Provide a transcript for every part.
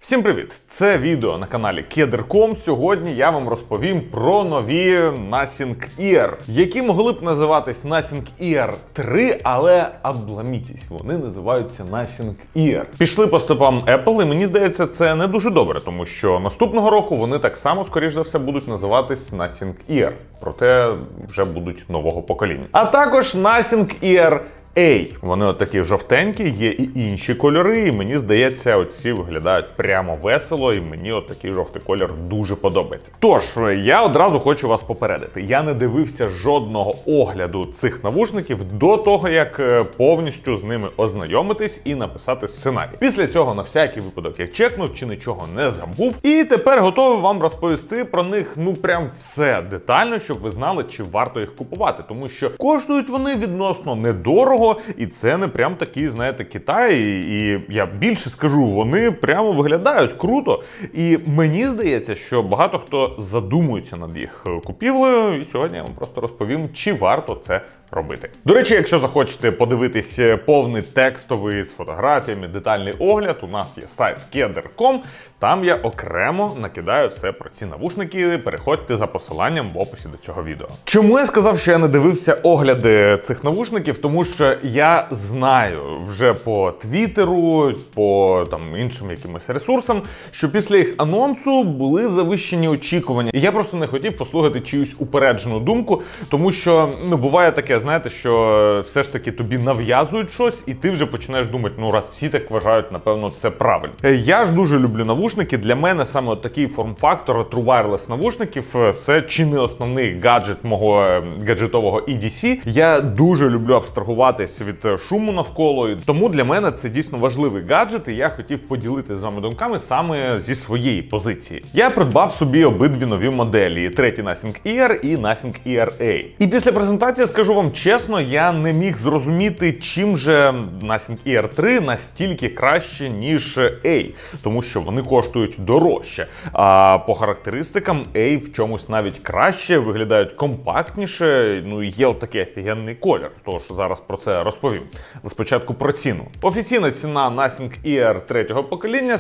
Всім привіт! Це відео на каналі Keder.com. Сьогодні я вам розповім про нові Nothing Ear, які могли б називатись Nothing Ear 3, але обламітесь, вони називаються Nothing Ear. Пішли по стопам Apple, і мені здається, це не дуже добре, тому що наступного року вони так само, скоріш за все, будуть називатись Nothing Ear, проте вже будуть нового покоління. А також Nothing Ear A. Вони от такі жовтенькі, є і інші кольори, і мені здається, оці виглядають прямо весело, і мені от такий жовтий колір дуже подобається. Тож, я одразу хочу вас попередити. Я не дивився жодного огляду цих навушників до того, як повністю з ними ознайомитись і написати сценарій. Після цього на всякий випадок я чекнув, чи нічого не забув, і тепер готовий вам розповісти про них, ну прям все детально, щоб ви знали, чи варто їх купувати, тому що коштують вони відносно недорого. І це не прям такий, знаєте, Китай, і я більше скажу, вони прямо виглядають круто. І мені здається, що багато хто задумується над їх купівлею, і сьогодні я вам просто розповім, чи варто це робити. До речі, якщо захочете подивитись повний текстовий з фотографіями, детальний огляд, у нас є сайт Keder.com, там я окремо накидаю все про ці навушники, переходьте за посиланням в описі до цього відео. Чому я сказав, що я не дивився огляди цих навушників? Тому що я знаю вже по Твіттеру, по там іншим якимось ресурсам, що після їх анонсу були завищені очікування. І я просто не хотів послухати чиюсь упереджену думку, тому що, буває таке, знаєте, що все ж таки тобі нав'язують щось, і ти вже починаєш думати, ну раз всі так вважають, напевно, це правильно. Я ж дуже люблю навушники. Для мене саме такий форм-фактор True Wireless навушників – це чи не основний гаджет мого гаджетового EDC. Я дуже люблю абстрагуватись від шуму навколо, тому для мене це дійсно важливий гаджет, і я хотів поділитися з вами думками саме зі своєї позиції. Я придбав собі обидві нові моделі – третій Nothing Ear і Nothing Ear A. І після презентації, скажу вам чесно, я не міг зрозуміти, чим же Nothing Ear 3 настільки краще, ніж A, тому що вони коштують дорожче. А по характеристикам A в чомусь навіть краще, виглядають компактніше, ну і є от такий офігенний колір, тож зараз про це розповім. Спочатку про ціну. Офіційна ціна Nothing Ear третього покоління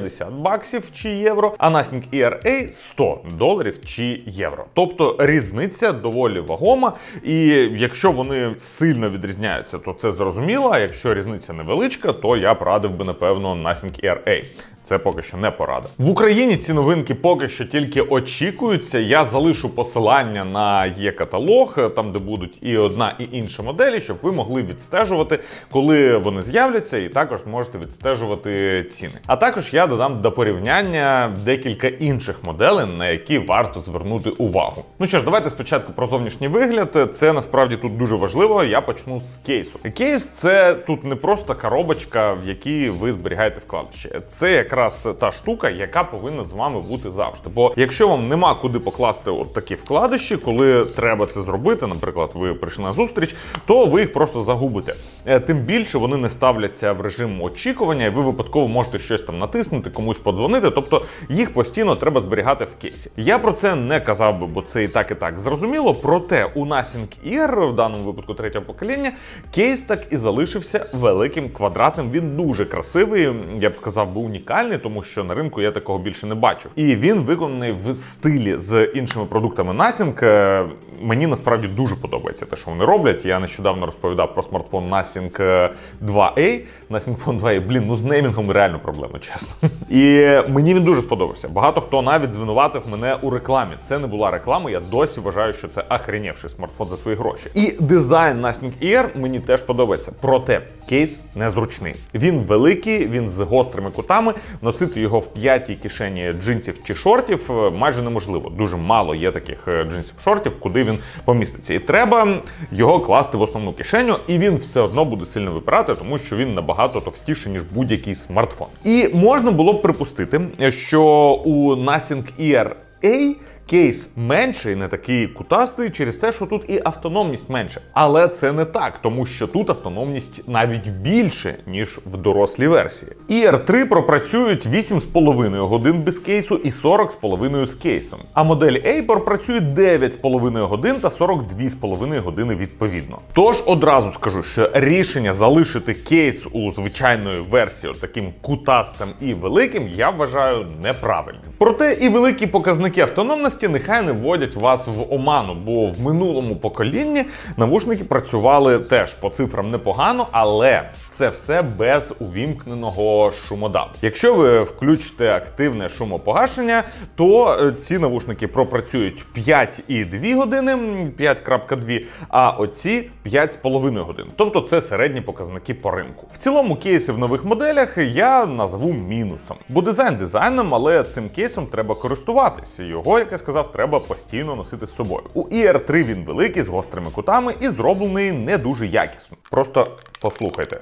$150 чи євро, а Nothing Ear A $100 чи євро. Тобто різниця доволі вагома, і якщо вони сильно відрізняються, то це зрозуміло, а якщо різниця невеличка, то я б радив би, напевно, Nothing Ear A. Це поки що не порада. В Україні ці новинки поки що тільки очікуються. Я залишу посилання на є-каталог, там де будуть і одна, і інша моделі, щоб ви могли відстежувати, коли вони з'являться, і також можете відстежувати ціни. А також я додам до порівняння декілька інших моделей, на які варто звернути увагу. Ну що ж, давайте спочатку про зовнішній вигляд. Це насправді тут дуже важливо. Я почну з кейсу. Кейс – це тут не просто коробочка, в якій ви зберігаєте вкладиші. Це якраз та штука, яка повинна з вами бути завжди. Бо якщо вам нема куди покласти от такі вкладиші, коли треба це зробити, наприклад, ви прийшли на зустріч, то ви їх просто загубите. Тим більше вони не ставляться в режим очікування, і ви випадково можете щось там натиснути, комусь подзвонити, тобто їх постійно треба зберігати в кейсі. Я про це не казав би, бо це і так зрозуміло, проте у Nothing Ear, в даному випадку третього покоління, кейс так і залишився великим, квадратним, він дуже красивий, я б сказав би унікальний, тому що на ринку я такого більше не бачу. І він виконаний в стилі з іншими продуктами Nothing. Мені насправді дуже подобається те, що вони роблять. Я нещодавно розповідав про смартфон Nothing 2A. Nothing Phone 2A, ну з неймінгом реально проблема, чесно. І мені він дуже сподобався. Багато хто навіть звинуватив мене у рекламі. Це не була реклама, я досі вважаю, що це охренівший смартфон за свої гроші. І дизайн Nothing Ear мені теж подобається. Проте кейс незручний. Він великий, він з гострими кутами. Носити його в п'ятій кишені джинсів чи шортів майже неможливо. Дуже мало є таких джинсів-шортів, куди він поміститься. І треба його класти в основну кишеню, і він все одно буде сильно випирати, тому що він набагато товстіший, ніж будь-який смартфон. І можна було б припустити, що у Nothing Ear A Кейс менший, не такий кутастий, через те, що тут і автономність менше. Але це не так, тому що тут автономність навіть більше, ніж в дорослій версії. ER3 пропрацюють 8,5 годин без кейсу і 40,5 з кейсом. А модель A пропрацює 9,5 годин та 42,5 години відповідно. Тож одразу скажу, що рішення залишити кейс у звичайної версії таким кутастим і великим я вважаю неправильним. Проте і великі показники автономності нехай не вводять вас в оману, бо в минулому поколінні навушники працювали теж по цифрам непогано, але це все без увімкненого шумодаву. Якщо ви включите активне шумопогашення, то ці навушники пропрацюють 5,2 години, 5,2, а оці 5,5 годин. Тобто це середні показники по ринку. В цілому кейси в нових моделях я назву мінусом. Бо дизайн дизайном, але цим кейсом треба користуватися. Його, як я сказав, треба постійно носити з собою. У ER3 він великий, з гострими кутами і зроблений не дуже якісно. Просто послухайте.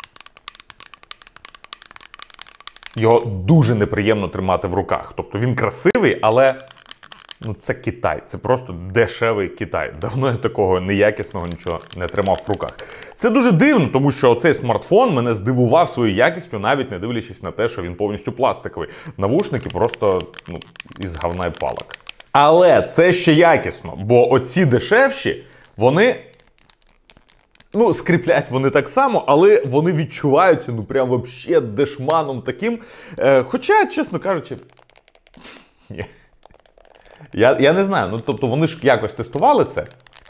Його дуже неприємно тримати в руках. Тобто він красивий, але це Китай. Це просто дешевий Китай. Давно я такого неякісного нічого не тримав в руках. Це дуже дивно, тому що цей смартфон мене здивував своєю якістю, навіть не дивлячись на те, що він повністю пластиковий. Навушники просто із говна і палок. Але це ще якісно, бо оці дешевші, вони... скріплять вони так само, але вони відчуваються, прям вообще дешманом таким. Хоча, чесно кажучи, ні. Я не знаю, тобто вони ж якось тестували це.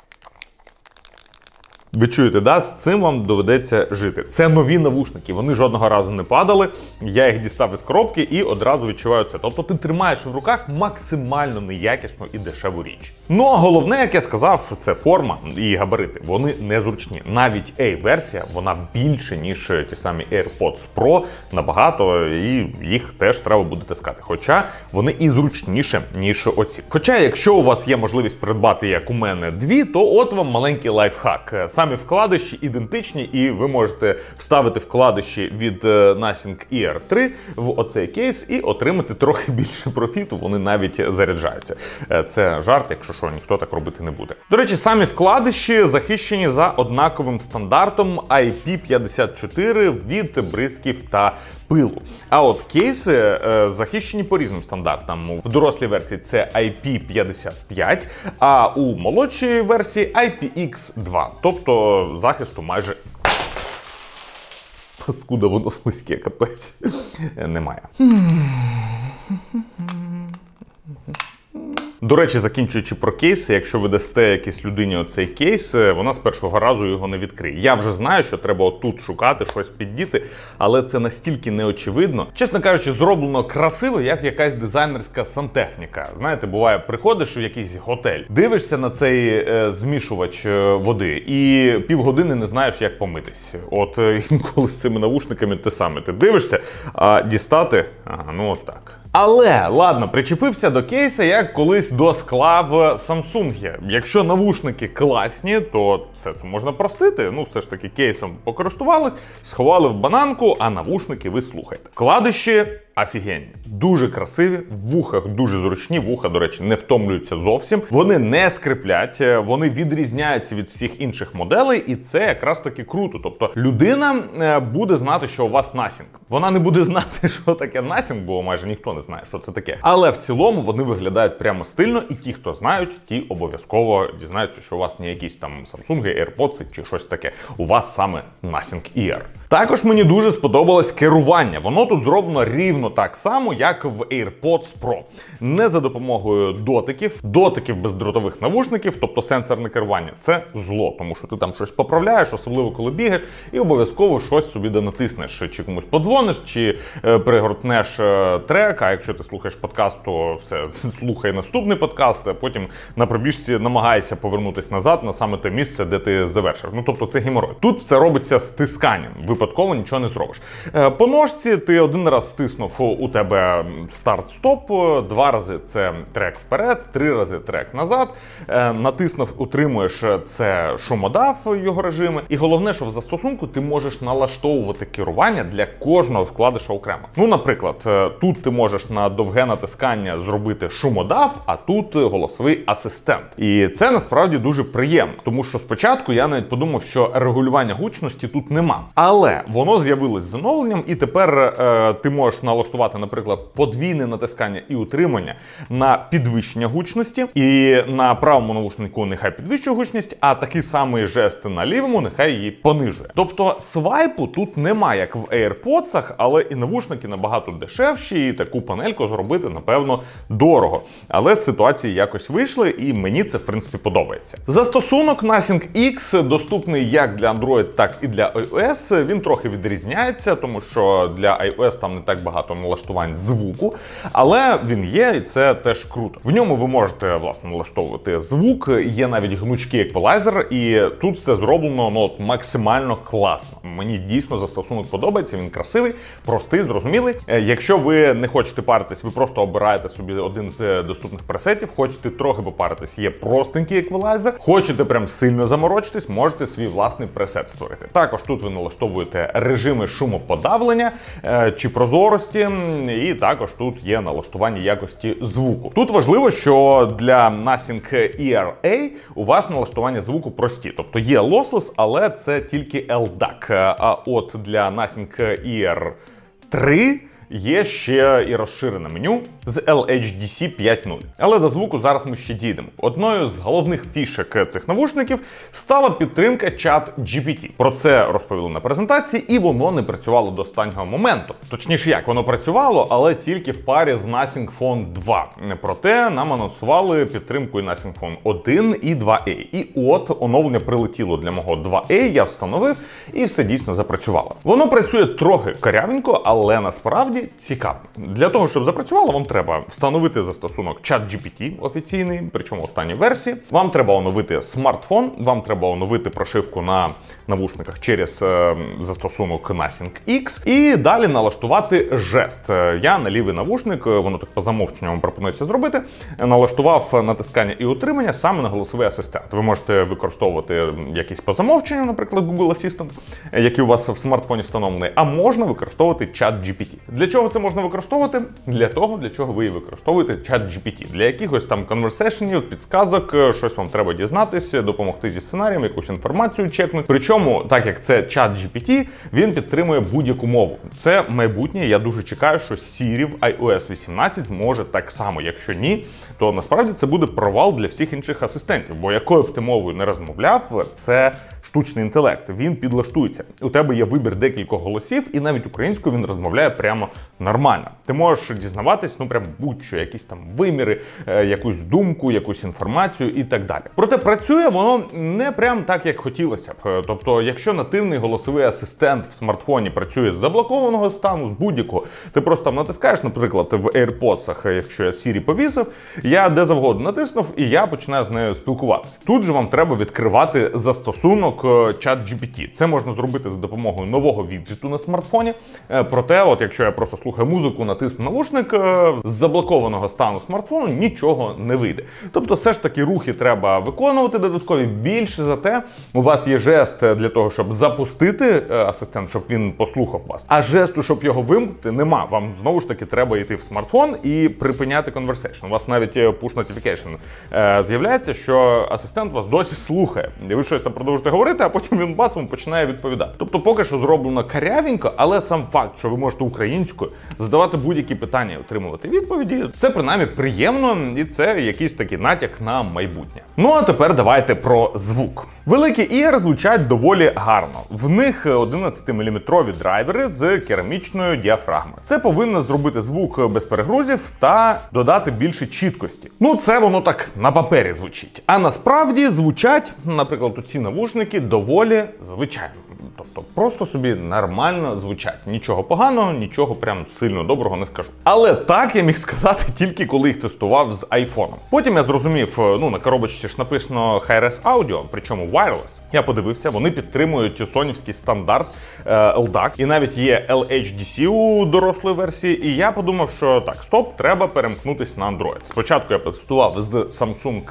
Ви чуєте, да? З цим вам доведеться жити. Це нові навушники, вони жодного разу не падали. Я їх дістав із коробки і одразу відчуваю це. Тобто ти тримаєш в руках максимально неякісну і дешеву річ. Ну а головне, як я сказав, це форма і габарити. Вони незручні. Навіть A-версія, вона більше, ніж ті самі AirPods Pro, набагато, і їх теж треба буде таскати. Хоча вони і зручніше, ніж оці. Хоча, якщо у вас є можливість придбати, як у мене, дві, то от вам маленький лайфхак. Самі вкладиші ідентичні, і ви можете вставити вкладиші від Nothing ER3 в оцей кейс і отримати трохи більше профіту, вони навіть заряджаються. Це жарт, якщо що, ніхто так робити не буде. До речі, самі вкладиші захищені за однаковим стандартом IP54 від бризків та пилу. А от кейси захищені по різним стандартам. В дорослій версії це IP55, а у молодшій версії IPX2. Тобто захисту майже... Паскуда, воно слизьке, капець. Немає. До речі, закінчуючи про кейси, якщо ви дасте якійсь людині оцей кейс, вона з першого разу його не відкриє. Я вже знаю, що треба отут шукати, щось піддіти, але це настільки неочевидно. Чесно кажучи, зроблено красиво, як якась дизайнерська сантехніка. Знаєте, буває, приходиш в якийсь готель, дивишся на цей змішувач води і півгодини не знаєш, як помитись. От інколи з цими навушниками те саме. Ти дивишся, а дістати, от так. Але, ладно, причепився до кейса, як колись до скла в Samsung. Якщо навушники класні, то все це можна простити. Все ж таки кейсом покористувались, сховали в бананку, а навушники ви слухаєте. Вкладиші офігенні. Дуже красиві, в вухах дуже зручні, вуха, до речі, не втомлюються зовсім. Вони не скриплять, вони відрізняються від всіх інших моделей, і це якраз таки круто. Тобто людина буде знати, що у вас Nothing. Вона не буде знати, що таке Nothing, бо майже ніхто не знає, що це таке. Але в цілому вони виглядають прямо стильно, і ті, хто знають, ті обов'язково дізнаються, що у вас не якісь там Samsung, AirPods чи щось таке. У вас саме Nothing Ear. Також мені дуже сподобалось керування. Воно тут зроблено рівно так само, як в AirPods Pro. Не за допомогою дотиків бездротових навушників, тобто сенсорне керування. Це зло, тому що ти там щось поправляєш, особливо коли бігаєш, і обов'язково щось собі натиснеш. Чи комусь подзвониш, чи пригортнеш трек, а якщо ти слухаєш подкаст, то все, слухай наступний подкаст, а потім на пробіжці намагаєшся повернутися назад на саме те місце, де ти завершив. Тобто це геморой. Тут це робиться стисканням. Випадково нічого не зробиш. По ножці ти один раз стиснув натиснув, у тебе старт-стоп, 2 рази це трек вперед, 3 рази трек назад, натиснув, утримуєш, це шумодав, його режими. І головне, що в застосунку ти можеш налаштовувати керування для кожного вкладиша окремо. Ну, наприклад, тут ти можеш на довге натискання зробити шумодав, а тут голосовий асистент. І це насправді дуже приємно, тому що спочатку я навіть подумав, що регулювання гучності тут нема. Але воно з'явилось з оновленням, і тепер ти можеш налаштувати, наприклад, подвійне натискання і утримання на підвищення гучності, і на правому навушнику нехай підвищує гучність, а такий самий жест на лівому нехай її понижує. Тобто свайпу тут немає, як в AirPods, але і навушники набагато дешевші, і таку панельку зробити, напевно, дорого. Але з ситуації якось вийшли, і мені це, в принципі, подобається. Застосунок Nothing X доступний як для Android, так і для iOS. Він трохи відрізняється, тому що для iOS там не так багато налаштувань звуку, але він є, і це теж круто. В ньому ви можете, власне, налаштовувати звук, є навіть гнучкий еквалайзер, і тут все зроблено максимально класно. Мені дійсно застосунок подобається, він красивий, простий, зрозумілий. Якщо ви не хочете паритись, ви просто обираєте собі один з доступних пресетів, хочете трохи попаритись, є простенький еквалайзер, хочете прям сильно заморочитись, можете свій власний пресет створити. Також тут ви налаштовуєте режими шумоподавлення чи прозорості, і також тут є налаштування якості звуку. Тут важливо, що для Nothing Ear A у вас налаштування звуку прості, тобто є lossless, але це тільки LDAC, а от для Nothing Ear 3 є ще і розширене меню з LHDC 5.0. Але до звуку зараз ми ще дійдемо. Одною з головних фішек цих навушників стала підтримка ChatGPT. Про це розповіли на презентації, і воно не працювало до останнього моменту. Точніше, як, воно працювало, але тільки в парі з Nothing Phone 2. Проте нам анонсували підтримку і Nothing Phone 1 і 2A. І от оновлення прилетіло для мого 2A, я встановив, і все дійсно запрацювало. Воно працює трохи корявенько, але насправді цікаво. Для того, щоб запрацювало, вам треба встановити застосунок ChatGPT офіційний, причому останній версії. Вам треба оновити смартфон, вам треба оновити прошивку на навушниках через застосунок Nothing X і далі налаштувати жест. Я на лівий навушник, воно так по замовченню вам пропонується зробити, налаштував натискання і утримання саме на голосовий асистент. Ви можете використовувати якийсь по замовченню, наприклад, Google Assistant, який у вас в смартфоні встановлений, а можна використовувати ChatGPT. Для чого це можна використовувати? Для того, для чого ви використовуєте ChatGPT. Для якихось там конверсейшенів, підсказок, щось вам треба дізнатися, допомогти зі сценарієм, якусь інформацію чекнути. Причому, так як це ChatGPT, він підтримує будь-яку мову. Це майбутнє, я дуже чекаю, що Siri в iOS 18 зможе так само. Якщо ні, то насправді це буде провал для всіх інших асистентів, бо якою б ти мовою не розмовляв, це штучний інтелект, він підлаштується. У тебе є вибір декількох голосів, і навіть українською він розмовляє прямо нормально. Ти можеш дізнаватись, прям будь-що, якісь там виміри, якусь думку, якусь інформацію і так далі. Проте працює воно не прям так, як хотілося б. Тобто, якщо нативний голосовий асистент в смартфоні працює з заблокованого стану, з будь-якого, ти просто там натискаєш, наприклад, в AirPods, якщо я Siri повісив, я де завгодно натиснув, і я починаю з нею спілкуватися. Тут же вам треба відкривати застосунок ChatGPT. Це можна зробити за допомогою нового віджиту на смартфоні. Проте, от якщо я просто слухаю музику, натисну навушник, з заблокованого стану смартфону нічого не вийде. Тобто все ж таки рухи треба виконувати додаткові. Більше за те, у вас є жест для того, щоб запустити асистент, щоб він послухав вас. А жесту, щоб його вимкнути, нема. Вам знову ж таки треба йти в смартфон і припиняти conversation. У вас навіть push notification з'являється, що асистент вас досі слухає. І ви щось там продовжуєте говорити, а потім він басом починає відповідати. Тобто поки що зроблено карявенько, але сам факт, що ви можете українською задавати будь-які питання і отримувати відповіді, це принаймні приємно, і це якийсь такий натяк на майбутнє. Ну а тепер давайте про звук. Великі Ear звучать доволі гарно. В них 11-мм драйвери з керамічною діафрагмою. Це повинно зробити звук без перегрузів та додати більше чіткості. Ну це воно так на папері звучить. А насправді звучать, наприклад, ці навушники доволі звичайно. Тобто просто собі нормально звучать. Нічого поганого, нічого прям сильно доброго не скажу. Але так я міг сказати тільки коли їх тестував з айфоном. Потім я зрозумів, на коробочці ж написано Hi-Res Audio, причому wireless. Я подивився, вони підтримують сонівський стандарт LDAC, і навіть є LHDC у дорослої версії, і я подумав, що так, стоп, треба перемкнутись на Android. Спочатку я тестував з Samsung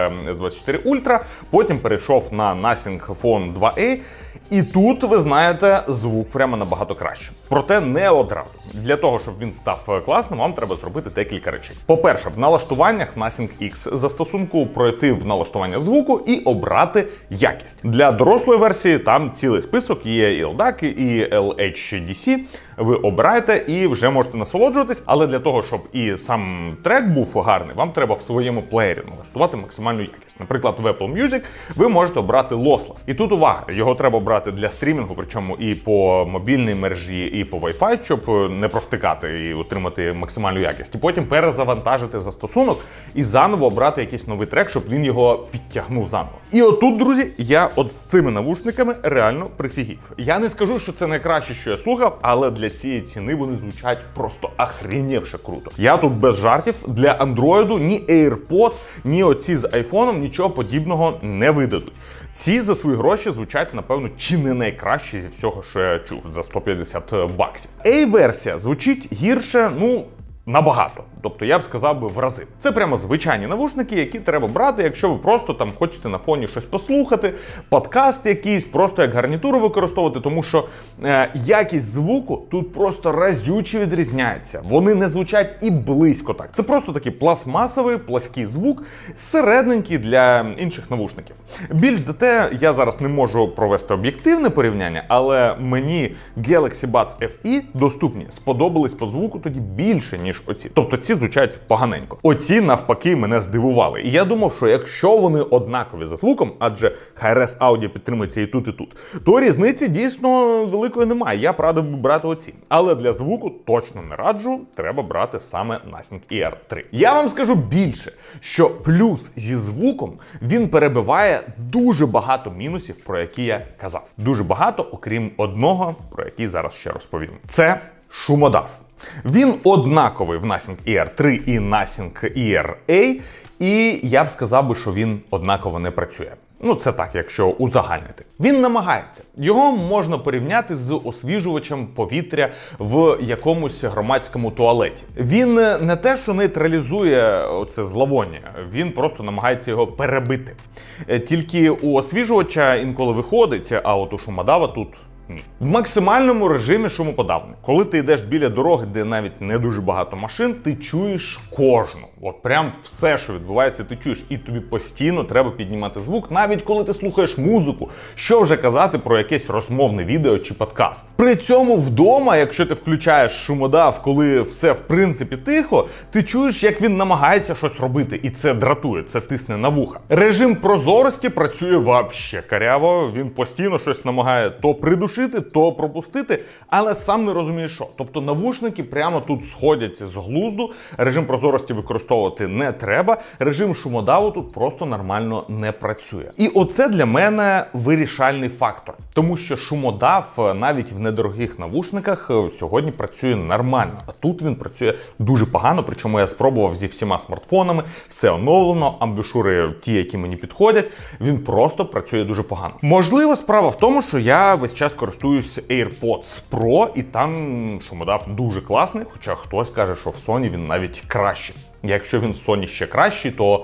S24 Ultra, потім перейшов на Nothing Phone 2A, і тут, ви знаєте, звук прямо набагато краще. Проте не одразу. Для того, щоб він став класним, вам треба зробити декілька речей. По-перше, в налаштуваннях Nothing X застосунку пройти в налаштування звуку і обрати якість. Для дорослої версії там цілий список, є і LDAC, і LHDC. Ви обираєте і вже можете насолоджуватись, але для того, щоб і сам трек був гарний, вам треба в своєму плеєрі налаштувати максимальну якість. Наприклад, в Apple Music ви можете обрати Lossless. І тут увага, його треба обрати для стрімінгу, причому і по мобільній мережі, і по Wi-Fi, щоб не провтикати і отримати максимальну якість. І потім перезавантажити застосунок і заново обрати якийсь новий трек, щоб він його підтягнув заново. І отут, друзі, я от з цими навушниками реально прифігів. Я не скажу, що це найкраще, що я слухав, але для цієї ціни вони звучать просто охренєвше круто. Я тут без жартів, для андроїду ні AirPods, ні оці з айфоном нічого подібного не видадуть. Ці за свої гроші звучать, напевно, чи не найкраще зі всього, що я чув за 150 баксів. A-версія звучить гірше, набагато. Тобто, я б сказав би в рази. Це прямо звичайні навушники, які треба брати, якщо ви просто там хочете на фоні щось послухати, подкаст якийсь, просто як гарнітуру використовувати, тому що якість звуку тут просто разюче відрізняється. Вони не звучать і близько так. Це просто такий пластмасовий, плаский звук, середненький для інших навушників. Більш за те, я зараз не можу провести об'єктивне порівняння, але мені Galaxy Buds FE доступні сподобались по звуку тоді більше, ніж оці. Тобто ці звучать поганенько. Оці, навпаки, мене здивували. І я думав, що якщо вони однакові за звуком, адже Hi-Res Audio підтримується і тут, то різниці дійсно великої немає. Я б радив брати оці. Але для звуку точно не раджу, треба брати саме Nothing Ear 3. Я вам скажу більше, що плюс зі звуком він перебиває дуже багато мінусів, про які я казав. Дуже багато, окрім одного, про який зараз ще розповім. Це шумодав. Він однаковий в Nothing Ear 3 і Nothing Ear A, і я б сказав би, що він однаково не працює. Це так, якщо узагальнити. Він намагається. Його можна порівняти з освіжувачем повітря в якомусь громадському туалеті. Він не те, що нейтралізує оце зловоння, він просто намагається його перебити. Тільки у освіжувача інколи виходить, а от у шумодава тут ні. В максимальному режимі шумоподавник. Коли ти йдеш біля дороги, де навіть не дуже багато машин, ти чуєш кожну. От прям все, що відбувається, ти чуєш. І тобі постійно треба піднімати звук, навіть коли ти слухаєш музику. Що вже казати про якесь розмовне відео чи подкаст. При цьому вдома, якщо ти включаєш шумодав, коли все в принципі тихо, ти чуєш, як він намагається щось робити. І це дратує, це тисне на вуха. Режим прозорості працює вообще каряво. Він постійно щось намагає то придушити, то пропустити, але сам не розуміє, що. Тобто навушники прямо тут сходять з глузду, режим прозорості використовувати не треба, режим шумодаву тут просто нормально не працює. І оце для мене вирішальний фактор. Тому що шумодав навіть в недорогих навушниках сьогодні працює нормально, а тут він працює дуже погано, причому я спробував зі всіма смартфонами, все оновлено, амбушури ті, які мені підходять, він просто працює дуже погано. Можливо, справа в тому, що я весь час користуюсь AirPods Pro, і там шумодав дуже класний, хоча хтось каже, що в Sony він навіть краще. Якщо він в Sony ще кращий, то,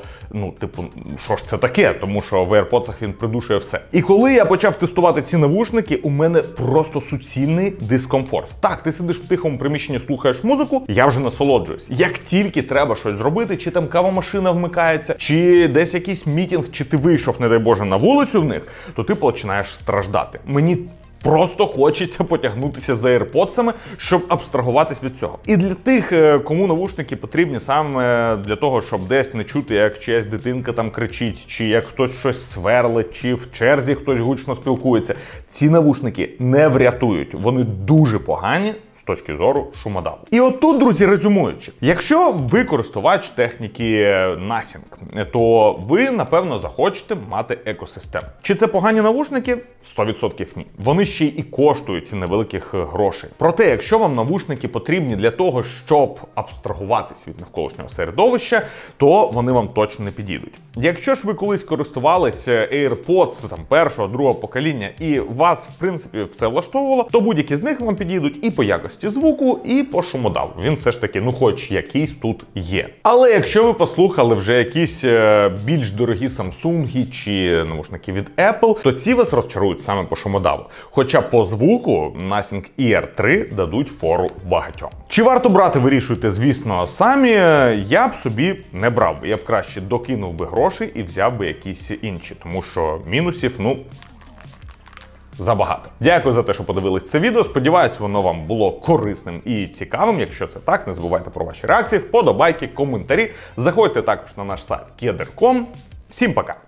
що ж це таке? Тому що в AirPods він придушує все. І коли я почав тестувати ці навушники, у мене просто суцільний дискомфорт. Так, ти сидиш в тихому приміщенні, слухаєш музику, я вже насолоджуюсь. Як тільки треба щось зробити, чи там кавомашина вмикається, чи десь якийсь мітинг, чи ти вийшов, не дай Боже, на вулицю в них, то ти починаєш страждати. Мені просто хочеться потягнутися за AirPods'ами, щоб абстрагуватись від цього. І для тих, кому навушники потрібні саме для того, щоб десь не чути, як чиясь дитинка там кричить, чи як хтось щось сверлить, чи в черзі хтось гучно спілкується, ці навушники не врятують. Вони дуже погані з точки зору шумодаву. І отут, друзі, резюмуючи, якщо ви користувач техніки Nothing, то ви, напевно, захочете мати екосистему. Чи це погані навушники? 100% ні. Вони ще і коштують невеликих грошей. Проте, якщо вам навушники потрібні для того, щоб абстрагуватись від навколишнього середовища, то вони вам точно не підійдуть. Якщо ж ви колись користувалися AirPods там першого, другого покоління і вас, в принципі, все влаштовувало, то будь-які з них вам підійдуть і по якості звуку, і по шумодаву. Він все ж таки, ну хоч якийсь тут є. Але якщо ви послухали вже якісь більш дорогі Samsung чи навушники від Apple, то ці вас розчарують саме по шумодаву. Хоча по звуку Nothing Ear 3 дадуть фору багатьом. Чи варто брати, вирішуйте, звісно, самі. Я б собі не брав би. Я б краще докинув би грошей і взяв би якісь інші, тому що мінусів, ну, забагато. Дякую за те, що подивились це відео. Сподіваюсь, воно вам було корисним і цікавим. Якщо це так, не забувайте про ваші реакції, вподобайки, коментарі. Заходьте також на наш сайт keder.com. Всім пока!